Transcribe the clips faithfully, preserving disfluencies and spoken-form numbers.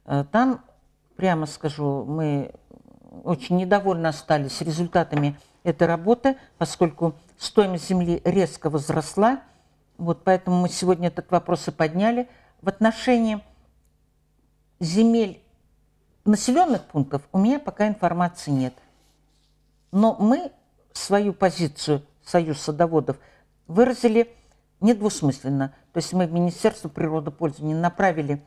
Там, прямо скажу, мы очень недовольны остались результатами этой работы, поскольку стоимость земли резко возросла. Вот поэтому мы сегодня этот вопрос и подняли. В отношении земель населенных пунктов у меня пока информации нет. Но мы свою позицию, Союз садоводов, выразили недвусмысленно. То есть мы в Министерство природопользования направили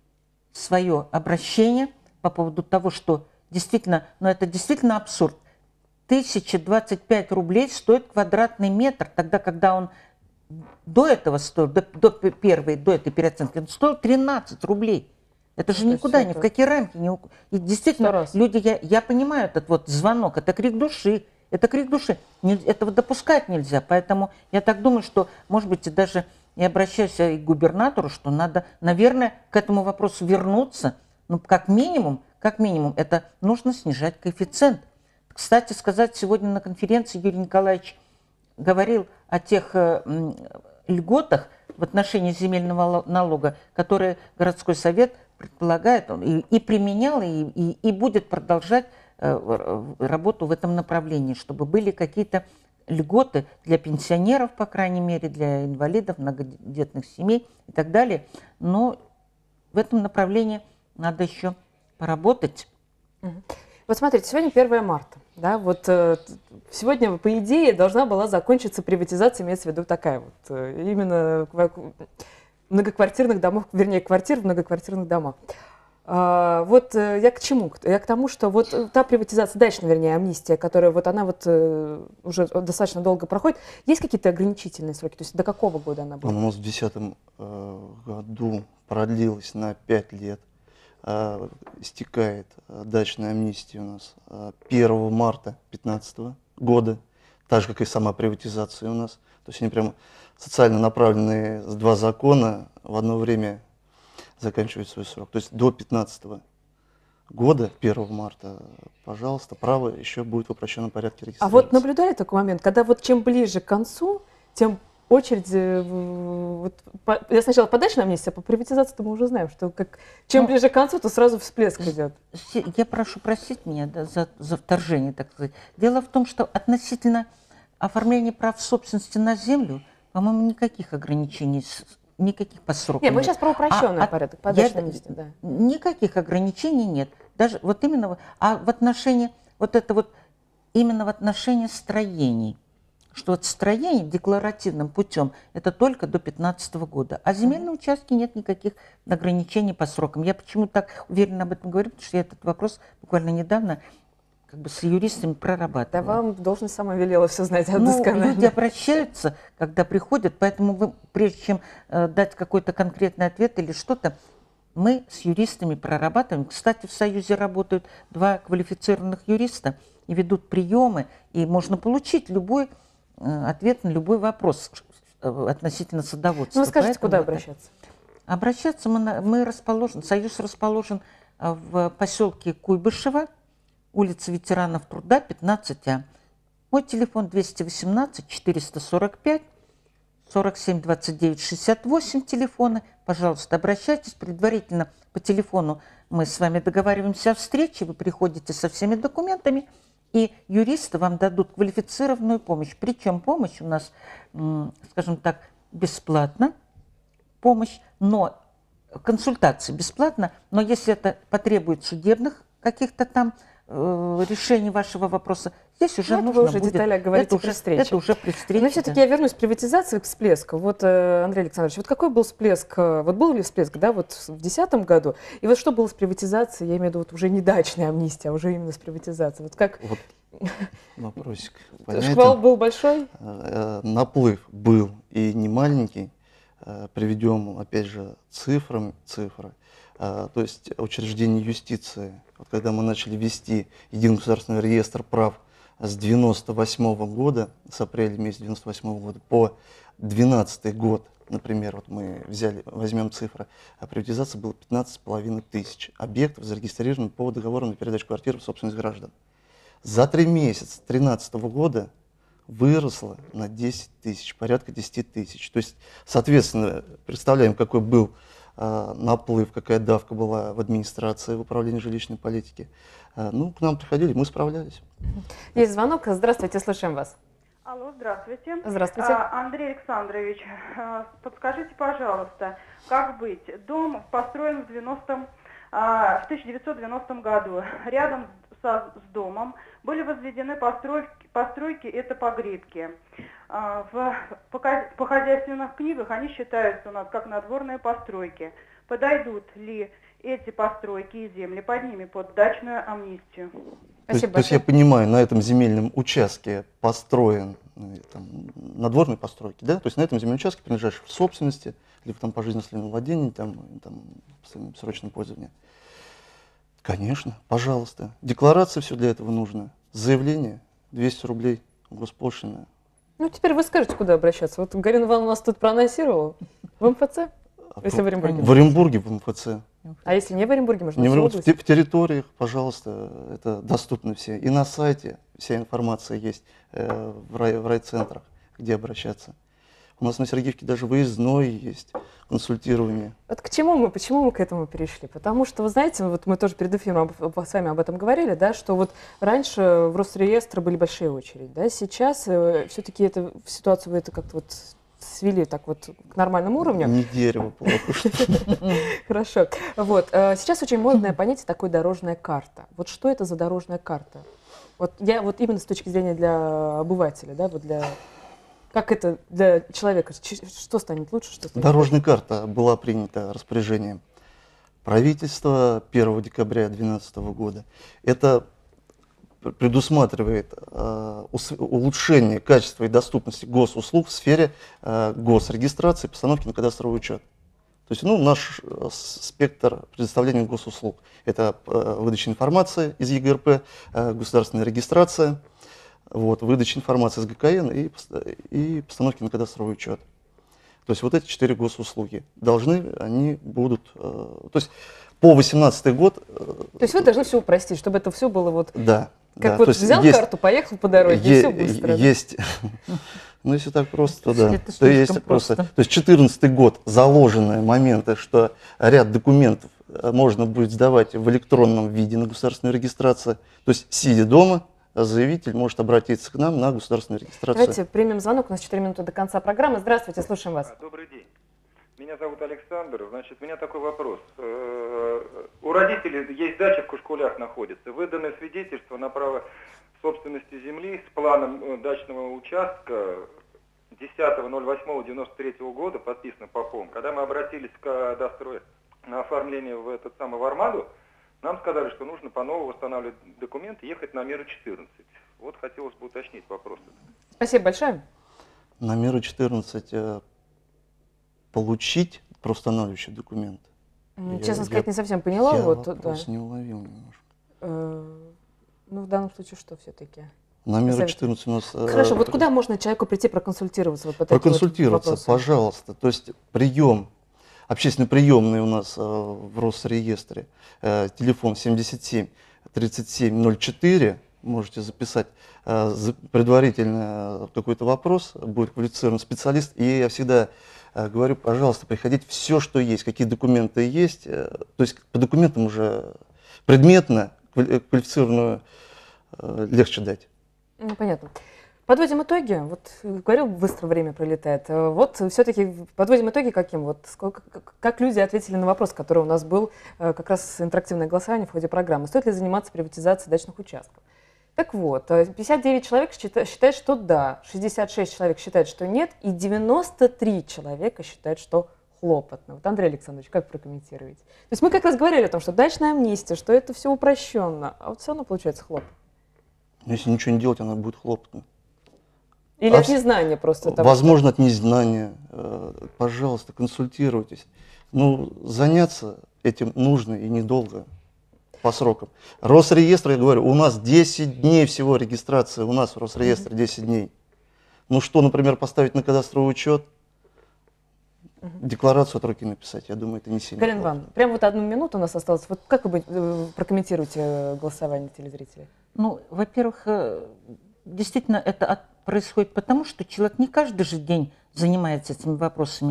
свое обращение по поводу того, что действительно, но это действительно абсурд. тысяча двадцать пять рублей стоит квадратный метр, тогда, когда он до этого стоил, до, до первой, до этой переоценки, он стоил тринадцать рублей. Это же никуда, ни в какие рамки. Не... И действительно, люди, я, я понимаю этот вот звонок, это крик души, это крик души. Не, этого допускать нельзя, поэтому я так думаю, что, может быть, и даже я обращаюсь и к губернатору, что надо, наверное, к этому вопросу вернуться. Ну, как минимум, как минимум, это нужно снижать коэффициент. Кстати сказать, сегодня на конференции Юрий Николаевич говорил о тех э, льготах в отношении земельного налога, которые городской совет предполагает он и, и применял, и, и, и будет продолжать э, работу в этом направлении, чтобы были какие-то льготы для пенсионеров, по крайней мере, для инвалидов, многодетных семей и так далее. Но в этом направлении надо еще поработать. Вот смотрите, сегодня первое марта. Да, вот э, сегодня, по идее, должна была закончиться приватизация, имеется в виду такая вот, э, именно многоквартирных домов, вернее, квартир в многоквартирных домах. А, вот э, я к чему? Я к тому, что вот та приватизация, дачная, вернее, амнистия, которая вот она вот э, уже достаточно долго проходит, есть какие-то ограничительные сроки? То есть до какого года она будет? Она у нас в две тысячи десятом э, году продлилась на пять лет. Uh, истекает uh, дачная амнистия у нас uh, первого марта две тысячи пятнадцатого года, так же, как и сама приватизация у нас. То есть они прямо социально направленные два закона в одно время заканчивают свой срок. То есть до две тысячи пятнадцатого года, первого марта, пожалуйста, право еще будет в упрощенном порядке регистрироваться. А вот наблюдали такой момент, когда вот чем ближе к концу, тем очередь, вот, по, я сначала по дачной амнистии, а по приватизации мы уже знаем, что как, чем ну, ближе к концу, то сразу всплеск идет. Я прошу простить меня да, за, за вторжение, так сказать. Дело в том, что относительно оформления прав собственности на землю, по-моему, никаких ограничений, никаких по срокам. Нет, мы сейчас про упрощенный а, порядок, по дачной амнистии, да. Никаких ограничений нет. Даже вот именно, а в отношении, вот это вот, именно в отношении строений, что от строения декларативным путем это только до две тысячи пятнадцатого года. А земельные mm-hmm. участки нет никаких ограничений по срокам. Я почему так уверенно об этом говорю, потому что я этот вопрос буквально недавно как бы с юристами прорабатывала. Да вам должность сама велела все знать досконально. Ну, люди обращаются, когда приходят, поэтому вы, прежде чем э, дать какой-то конкретный ответ или что-то, мы с юристами прорабатываем. Кстати, в Союзе работают два квалифицированных юриста и ведут приемы, и можно получить любой ответ на любой вопрос относительно садоводства. Ну, вы скажите, Поэтому куда обращаться? Обращаться мы, мы расположен, Союз расположен в поселке Куйбышево, улица ветеранов труда, пятнадцать А. Мой телефон двести восемнадцать четыреста сорок пять сорок семь двадцать девять шестьдесят восемь телефоны. Пожалуйста, обращайтесь. Предварительно по телефону мы с вами договариваемся о встрече, вы приходите со всеми документами, и юристы вам дадут квалифицированную помощь. Причем помощь у нас, скажем так, бесплатно, помощь, но консультации бесплатно, но если это потребует судебных каких-то там э, решений вашего вопроса, здесь уже ну, нужно вы уже будет... детали говорите это при уже, встрече. Это уже при встрече. Но все-таки да. я вернусь к приватизации, к всплеску. Вот, Андрей Александрович, вот какой был всплеск, вот был ли всплеск, да, вот в две тысячи десятом году, и вот что было с приватизацией, я имею в виду вот уже не дачная амнистия, а уже именно с приватизацией. Вот как... Вот вопросик. Шквал был большой? Наплыв был и не маленький. Приведем, опять же, цифрам, цифры. То есть учреждение юстиции, вот когда мы начали вести единый государственный реестр прав с девяносто восьмого года, с апреля месяца девяносто восьмого года по двенадцатый год, например, вот мы взяли, возьмем цифры, а приватизация было пятнадцать с половиной тысяч объектов, зарегистрированных по договору на передачу квартир в собственность граждан. За три месяца две тысячи тринадцатого года выросло на десять тысяч, порядка десяти тысяч. То есть, соответственно, представляем, какой был э, наплыв, какая давка была в администрации, в управлении жилищной политики. Э, ну, к нам приходили, мы справлялись. Есть звонок. Здравствуйте, слушаем вас. Алло, здравствуйте. Здравствуйте. А, Андрей Александрович, а, подскажите, пожалуйста, как быть? Дом построен в, девяностом, а, в тысяча девятьсот девяностом году. Рядом со, с домом были возведены постройки, постройки это погребки. А, в, по, по хозяйственных книгах они считаются у нас как надворные постройки. Подойдут ли эти постройки и земли под ними под дачную амнистию? То есть, то есть я понимаю, на этом земельном участке построен ну, там, надворные постройки, да? То есть на этом земельном участке, принадлежащем в собственности, либо там пожизненном владении, там, там в срочном пользовании. Конечно, пожалуйста. Декларация, все для этого нужно. Заявление, двести рублей, госпошлина. Ну, теперь вы скажете, куда обращаться. Вот Галина Ивановна нас тут проанонсировала. В МФЦ? Если в Оренбурге. В Оренбурге, в МФЦ. А если не в Оренбурге, можно не в в, области? в территориях, пожалуйста, это доступно все. И на сайте вся информация есть э, в, рай, в райцентрах, где обращаться. У нас на Сергеевке даже выездной есть, консультирование. Вот к чему мы, почему мы к этому перешли? Потому что, вы знаете, вот мы тоже перед эфиром об, с вами об этом говорили, да, что вот раньше в Росреестр были большие очереди, да, сейчас э, все-таки это, ситуацию вы это как-то вот свели так вот к нормальному уровню. Не дерево, плохо. Хорошо. Вот. Сейчас очень модное понятие такое дорожная карта. Вот что это за дорожная карта? Вот я вот именно с точки зрения для обывателя, да, вот для как это для человека, что станет лучше, что станет Дорожная карта была принята распоряжением правительства первого декабря две тысячи двенадцатого года. Это предусматривает э, улучшение качества и доступности госуслуг в сфере э, госрегистрации и постановки на кадастровый учет. То есть ну, наш э, спектр предоставления госуслуг. Это э, выдача информации из ЕГРП, э, государственная регистрация, вот, выдача информации из ГКН и, и постановки на кадастровый учет. То есть вот эти четыре госуслуги должны, они будут, э, то есть по две тысячи восемнадцатый год. Э, То есть вы должны все упростить, чтобы это все было вот. Да. Как да, вот то есть взял есть, карту, поехал по дороге, и все быстро. Есть, ну если так просто, то да. Это То есть слишком просто. просто. То есть четырнадцатый год заложенные моменты, что ряд документов можно будет сдавать в электронном виде на государственную регистрацию. То есть сидя дома, заявитель может обратиться к нам на государственную регистрацию. Давайте примем звонок, у нас четыре минуты до конца программы. Здравствуйте, слушаем вас. Добрый день. Меня зовут Александр. Значит, у меня такой вопрос. У родителей есть дача в Кушкулях находится. Выдано свидетельство на право собственности земли с планом дачного участка десятого ноль восьмого девяносто третьего года, подписано Попом. Когда мы обратились к кадастру на оформление в этот самый в Армаду, нам сказали, что нужно по новому восстанавливать документы, ехать на меру четырнадцать. Вот хотелось бы уточнить вопрос. Спасибо большое. На меру четырнадцать э, получить проустанавливающий документ. М, Я- Честно я- сказать, не совсем поняла. Я вот, да. вопрос не уловил немножко. Э, Ну, в данном случае что все-таки? На меру Совет. четырнадцать у нас... э, Хорошо, вот куда можно человеку прийти проконсультироваться? Вот по таким вот Проконсультироваться, вопросам? пожалуйста. То есть прием, общественный приемный у нас э, в Росреестре, э, телефон семьдесят семь тридцать семь ноль четыре, можете записать э, за- предварительно какой-то вопрос, будет квалифицированный специалист. И я всегда э, говорю, пожалуйста, приходите, все, что есть, какие документы есть, э, то есть по документам уже предметно квали- квалифицированную э, легче дать. Ну, понятно. Подводим итоги. Вот э, говорил, быстро время пролетает. Э, Вот все-таки подводим итоги каким? Вот сколько, как, как люди ответили на вопрос, который у нас был, э, как раз интерактивное голосование в ходе программы. Стоит ли заниматься приватизацией дачных участков? Так вот, э, пятьдесят девять человек счита- считают, что да, шестьдесят шесть человек считают, что нет, и девяносто три человека считают, что хлопотно. Вот, Андрей Александрович, как прокомментируете? То есть мы как раз говорили о том, что дачная амнистия, что это все упрощенно, а вот все равно получается хлопотно. Если ничего не делать, она будет хлопотно. Или А от с- незнания просто того, Возможно, от незнания. Э, Пожалуйста, консультируйтесь. Ну, заняться этим нужно и недолго, по срокам. Росреестр, я говорю, у нас десять дней всего регистрации, у нас в Росреестре десять дней. Ну что, например, поставить на кадастровый учет, декларацию от руки написать, я думаю, это не сильно. Галина сложно. Ивановна, прям вот одну минуту у нас осталось. Вот как вы бы, э, прокомментируете э, голосование телезрителей? Ну, во-первых, э, действительно это от- происходит потому, что человек не каждый же день занимается этими вопросами.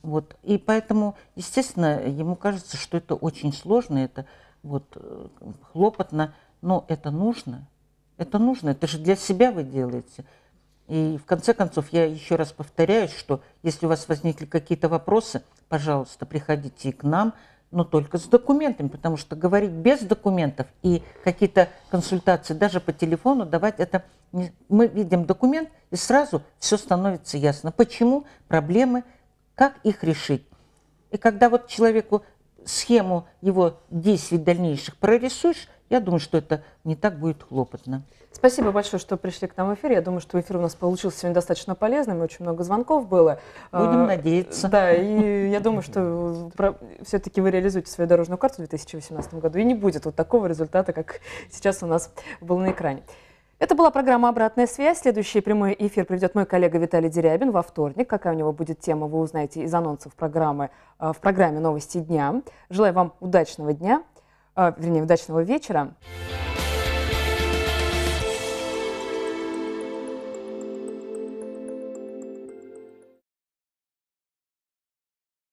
Вот. И поэтому, естественно, ему кажется, что это очень сложно, это вот э, хлопотно, но это нужно. Это нужно, это же для себя вы делаете. И в конце концов, я еще раз повторяюсь, что если у вас возникли какие-то вопросы, пожалуйста, приходите и к нам, но только с документами, потому что говорить без документов и какие-то консультации даже по телефону давать, это не... мы видим документ, и сразу все становится ясно. Почему проблемы, как их решить. И когда вот человеку схему его действий дальнейших прорисуешь, я думаю, что это не так будет хлопотно. Спасибо большое, что пришли к нам в эфир. Я думаю, что эфир у нас получился сегодня достаточно полезным, и очень много звонков было. Будем а, надеяться. Да, и я думаю, что все-таки вы реализуете свою дорожную карту в две тысячи восемнадцатом году, и не будет вот такого результата, как сейчас у нас был на экране. Это была программа «Обратная связь». Следующий прямой эфир проведет мой коллега Виталий Дерябин во вторник. Какая у него будет тема, вы узнаете из анонсов программы в программе «Новости дня». Желаю вам удачного дня, вернее, удачного вечера.